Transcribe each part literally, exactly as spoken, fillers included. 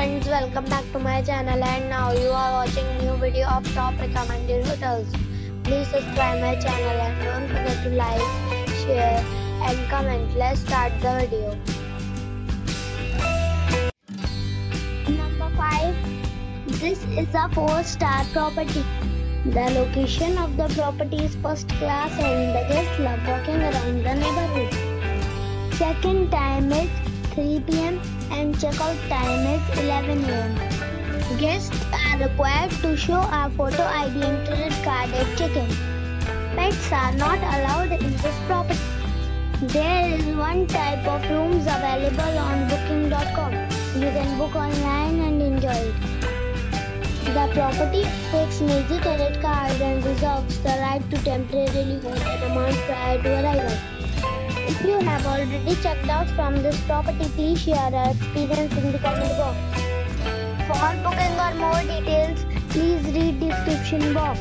friends, welcome back to my channel, and now you are watching new video of top recommended hotels. Please subscribe my channel and don't forget to like, share and comment. Let's start the video. Number five. This is a four star property. The location of the property is first class and the guests love walking around the neighborhood. Check-in time is three p m and check-out time is eleven a m Guests are required to show a photo I D and credit card at check-in. Pets are not allowed in this property. There is one type of rooms available on booking dot com. You can book online and enjoy it. The property takes major credit cards and reserves the right to temporarily hold an amount prior to arrival. If you have already checked out from this property, please share your experience in the comment box. For booking or more details, please read description box.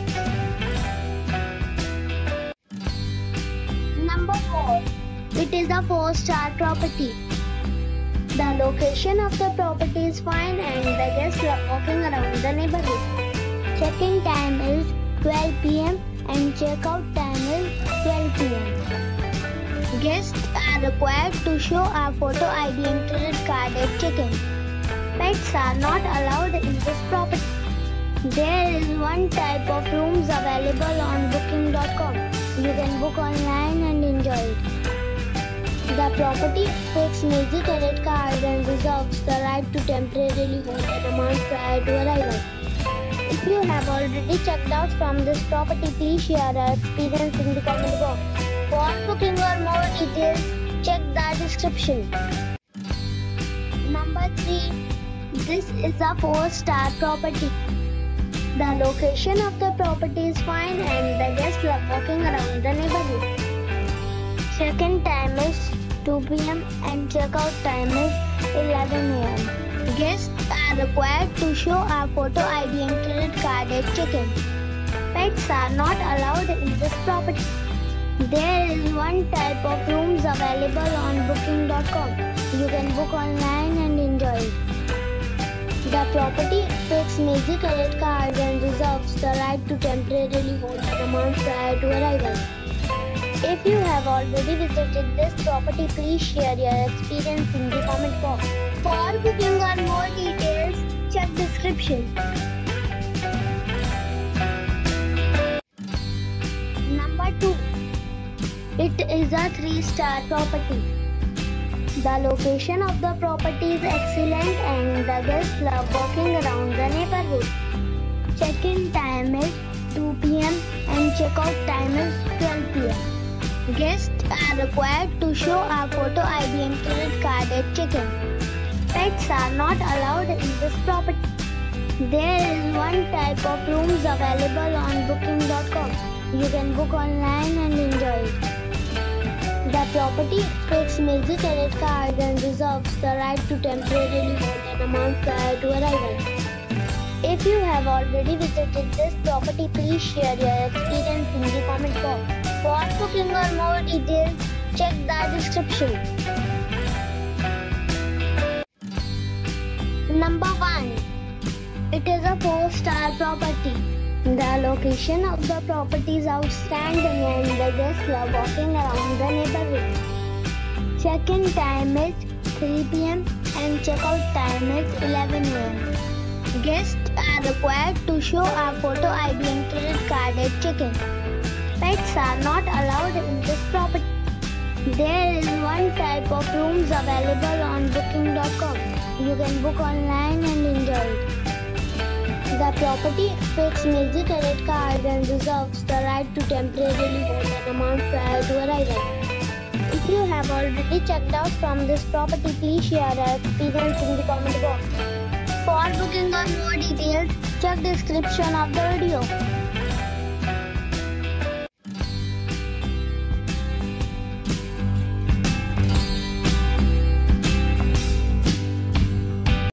Number four. It is a four star property. The location of the property is fine and the guests love walking around the neighborhood. Check-in time is twelve p m and check-out time is twelve p m Guests are required to show a photo I D and credit card at check-in. Pets are not allowed in this property. There is one type of rooms available on booking dot com. You can book online and enjoy it. The property takes major credit cards and reserves the right to temporarily hold an amount prior to arrival. If you have already checked out from this property, please share your experience in the comment box. For booking or more details, check the description. Number three. This is a four star property. The location of the property is fine and the guests love walking around the neighborhood. Check-in time is two p m and check-out time is eleven a m Guests are required to show a photo I D and credit card at check-in. Pets are not allowed in this property. There is one type of rooms available on booking dot com. You can book online and enjoy it. The property takes major credit cards and reserves the right to temporarily hold an amount prior to arrival. If you have already visited this property, please share your experience in the comment box. For booking or more details, check description. Number two. It is a three star property. The location of the property is excellent and the guests love walking around the neighborhood. Check-in time is two p m and check-out time is twelve p m Guests are required to show a photo I D and credit card at check-in. Pets are not allowed in this property. There is one type of rooms available on booking dot com. You can book online and enjoy it. The property takes major credit cards and reserves the right to temporarily hold an amount prior to arrival. If you have already visited this property, please share your experience in the comment box. For booking or more details, check the description. Number one. It is a four star property. The location of the property is outstanding and the guests love walking around the neighborhood. Check-in time is three p m and check-out time is eleven a m Guests are required to show a photo I D and credit card at check-in. Pets are not allowed in this property. There is one type of rooms available on booking dot com. You can book online and enjoy it. The property takes major credit cards and reserves the right to temporarily hold an amount prior to arrival. If you have already checked out from this property, please share your experience in the comment box. For booking or more details, check description of the video.